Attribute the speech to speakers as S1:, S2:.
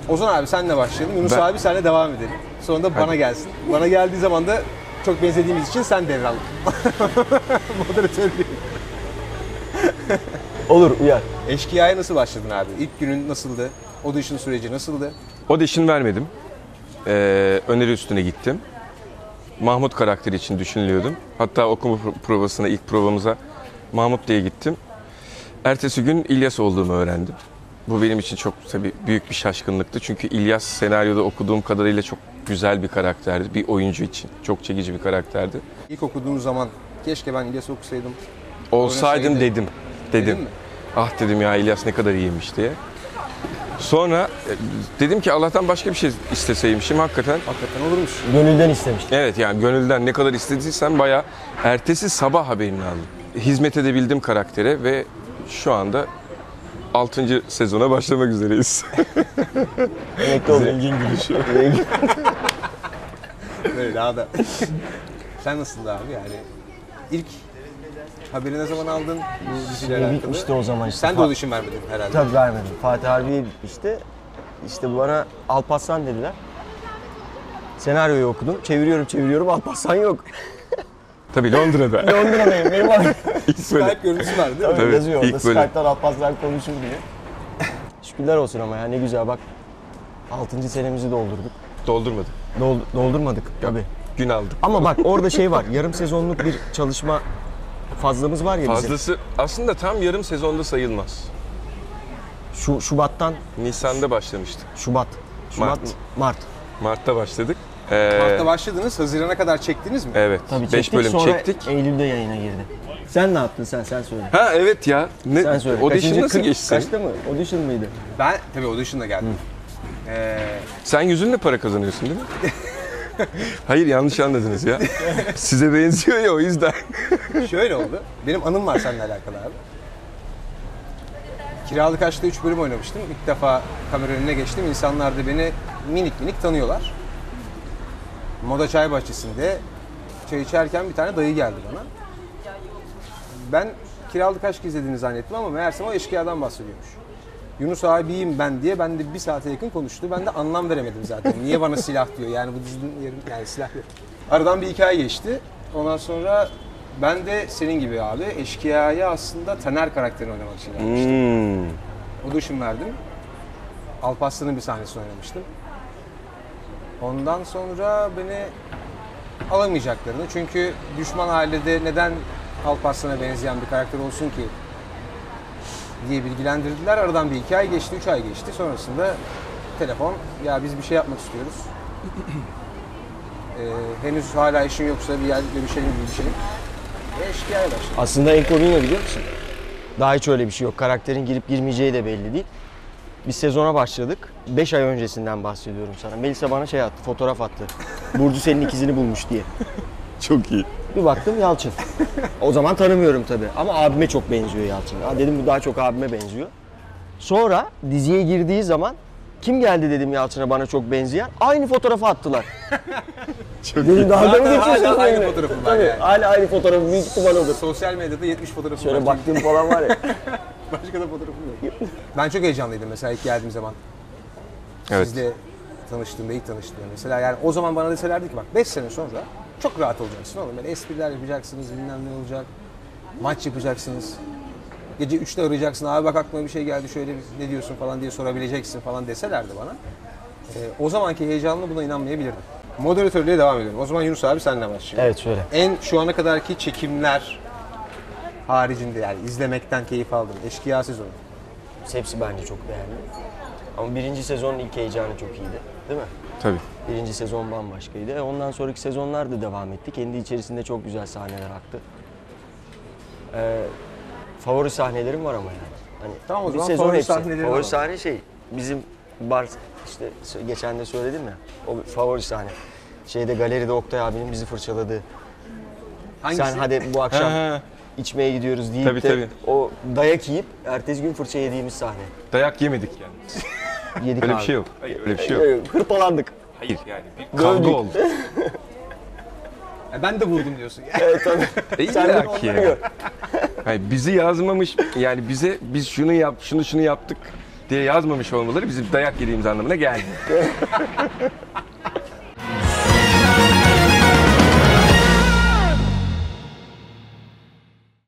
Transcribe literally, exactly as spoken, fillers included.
S1: Ozan abi senle başlayalım. Yunus
S2: Ben...
S1: abi senle devam edelim. Sonra da bana gelsin. Bana geldiği zaman da çok benzediğimiz için sen devral. Moderatör değil.
S3: Olur, uyar.
S1: Eşkıya'ya nasıl başladın abi? İlk günün nasıldı? Audition süreci nasıldı?
S2: Audition vermedim. Ee, öneri üstüne gittim. Mahmut karakteri için düşünülüyordum. Hatta okuma provasına, ilk provamıza Mahmut diye gittim. Ertesi gün İlyas olduğumu öğrendim. Bu benim için çok tabii büyük bir şaşkınlıktı. Çünkü İlyas senaryoda okuduğum kadarıyla çok güzel bir karakterdi. Bir oyuncu için çok çekici bir karakterdi.
S1: İlk okuduğun zaman keşke ben İlyas okusaydım.
S2: Olsaydım
S1: Oynasaydı.
S2: dedim. Dedim.
S1: Dedin mi?
S2: Ah dedim ya İlyas ne kadar iyiymiş diye. Sonra dedim ki Allah'tan başka bir şey isteseymişim hakikaten.
S1: Hakikaten olurmuş.
S3: Gönülden istemiştim.
S2: Evet yani gönülden ne kadar istediysem bayağı ertesi sabah haberini aldım. Hizmet edebildim karaktere ve şu anda altıncı sezona başlamak üzereyiz.
S3: Emekli oldum.
S2: Zengin gülüşü.
S1: Böyle daha da. Sen nasıldı abi yani? İlk haberi ne zaman aldın bu diziyle
S3: Şimdi
S1: alakalı?
S3: bitmişti o zaman işte.
S1: Sen de audition vermedin herhalde.
S3: Tabii vermedim. Fatih Harbiye bitmişti. İşte bana Alparslan dediler. Senaryoyu okudum. Çeviriyorum çeviriyorum Alparslan yok.
S2: Tabii Londra'da.
S3: Londra'dayım. Benim var.
S2: İlk böyle.
S1: Skype görüntüsü var değil mi?
S3: Tabii
S2: Tabii,
S3: yazıyor orada.
S2: ilk böyle.
S3: Skype'tan Alparslan konuşur diye. Şükürler olsun ama ya ne güzel bak. altıncı senemizi doldurduk.
S2: Doldurmadı.
S3: Dol, doldurmadık tabii.
S2: Gün aldık.
S3: Ama bak orada şey var. Yarım sezonluk bir çalışma fazlamız var ya bizim.
S2: Fazlası aslında tam yarım sezonda sayılmaz.
S3: Şu Şubat'tan
S2: Nisan'da başlamıştık.
S3: Şubat. Şubat
S2: Mart.
S3: Mart.
S2: Mart'ta başladık. Ee,
S1: Mart'ta başladınız, Haziran'a kadar çektiniz mi?
S2: Evet.
S3: Tabii
S2: beş
S3: çektik,
S2: bölüm
S3: sonra
S2: çektik.
S3: Eylül'de yayına girdi. Sen ne yaptın sen sen söyle.
S2: Ha evet ya. Ne,
S3: Sen söyle.
S2: Audition
S3: Kaçıncı-
S2: nasıl
S3: kırk-
S2: geçti senin?
S3: Kaçta mı? Audition mıydı?
S1: Ben tabii audition'la geldim. Ee,
S2: Sen yüzünle para kazanıyorsun değil mi? Hayır yanlış anladınız ya. Size benziyor ya o yüzden.
S1: şöyle oldu. Benim anım var seninle alakalı abi. Kiralık Aşk'ta üç bölüm oynamıştım. İlk defa kamera önüne geçtim. İnsanlar da beni minik minik tanıyorlar. Moda Çay Bahçesi'nde çay içerken bir tane dayı geldi bana. Ben Kiralık Aşk izlediğini zannettim ama meğerse o eşkıyadan bahsediyormuş. Yunus abiyim ben diye ben de bir saate yakın konuştu. Ben de anlam veremedim zaten. Niye bana silah diyor? Yani bu dizinin yeri, yani silah yok. Aradan bir hikaye geçti. Ondan sonra ben de senin gibi abi eşkıyaya aslında Taner karakterini oynamak için gelmiştim.
S2: Hmm.
S1: Audition verdim. Alparslan'ın bir sahnesini oynamıştım. Ondan sonra beni alamayacaklarını çünkü düşman ailede neden Alparslan'a benzeyen bir karakter olsun ki diye bilgilendirdiler. Aradan bir iki ay geçti, üç ay geçti. Sonrasında telefon, ya biz bir şey yapmak istiyoruz. ee, henüz hala işin yoksa bir yer görüşelim, görüşelim. Ve eşkıyaya başladı.
S3: Aslında en komiği ne biliyor musun? Daha hiç öyle bir şey yok. Karakterin girip girmeyeceği de belli değil. Biz sezona başladık. beş ay öncesinden bahsediyorum sana. Melisa bana şey attı, fotoğraf attı. Burcu senin ikizini bulmuş diye.
S2: Çok iyi.
S3: Bir baktım Yalçın. O zaman tanımıyorum tabii. Ama abime çok benziyor Yalçın. Ha dedim bu daha çok abime benziyor. Sonra diziye girdiği zaman kim geldi dedim Yalçın'a bana çok benzeyen. Aynı fotoğrafı attılar.
S2: Çok
S3: Dedim daha da mı
S1: Zaten
S3: geçiyorsun?
S1: hala aynı
S3: benimle?
S1: fotoğrafım var
S3: Tabii,
S1: yani.
S3: hala aynı fotoğrafı büyük ihtimal odur.
S1: Sosyal medyada yetmiş fotoğrafım
S3: Şöyle
S1: var.
S3: baktığım falan var ya.
S1: Başka da fotoğrafım yok. Ben çok heyecanlıydım mesela ilk geldiğim zaman.
S2: Evet.
S1: Sizle tanıştığımda, ilk tanıştığımda mesela. Yani o zaman bana deselerdi ki bak beş sene sonra çok rahat olacaksın oğlum. Böyle espriler yapacaksınız, bilmem ne olacak. Maç yapacaksınız. Gece üçte arayacaksın. Abi bak aklıma bir şey geldi şöyle bir, ne diyorsun falan diye sorabileceksin falan deselerdi bana. Ee, o zamanki heyecanlı buna inanmayabilirdim. Moderatörlüğe devam ediyorum. O zaman Yunus abi seninle başlayalım.
S3: Evet şöyle.
S1: En şu ana kadarki çekimler haricinde yani izlemekten keyif aldım. Eşkıya sezonu.
S3: Hepsi bence çok beğendim. Ama birinci sezonun ilk heyecanı çok iyiydi. Değil mi?
S2: Tabii.
S3: Birinci sezon bambaşkaydı. E ondan sonraki sezonlar da devam etti. Kendi içerisinde çok güzel sahneler aktı. Ee, favori sahnelerim var ama yani. Hani
S1: Tamam, o
S3: bir
S1: zaman
S3: sezon
S1: favori
S3: hepsi.
S1: sahnelerini
S3: Favori
S1: alalım.
S3: sahne şey, bizim bar işte geçen de söyledim ya, o bir favori sahne. Şeyde galeride Oktay abinin bizi fırçaladığı.
S1: Hangisi?
S3: Sen hadi bu akşam
S2: Ha,
S3: içmeye gidiyoruz deyip
S2: Tabii,
S3: de
S2: tabii.
S3: o dayak yiyip ertesi gün fırça yediğimiz sahne.
S2: dayak yemedik yani.
S3: Yedik
S2: Öyle
S3: abi.
S2: bir şey yok. Hayır öyle bir şey yok.
S3: Evet, hırpalandık.
S2: Hayır yani bir kavga
S3: Dövdük.
S2: oldu.
S1: E, ben de vurdum diyorsun.
S3: Evet tabii.
S2: E,
S3: Sen de
S2: illa ki
S3: onları
S2: ya.
S3: gör.
S2: Hayır, bizi yazmamış yani bize biz şunu yap şunu şunu yaptık diye yazmamış olmaları bizim dayak yediğimiz anlamına gelmiyor.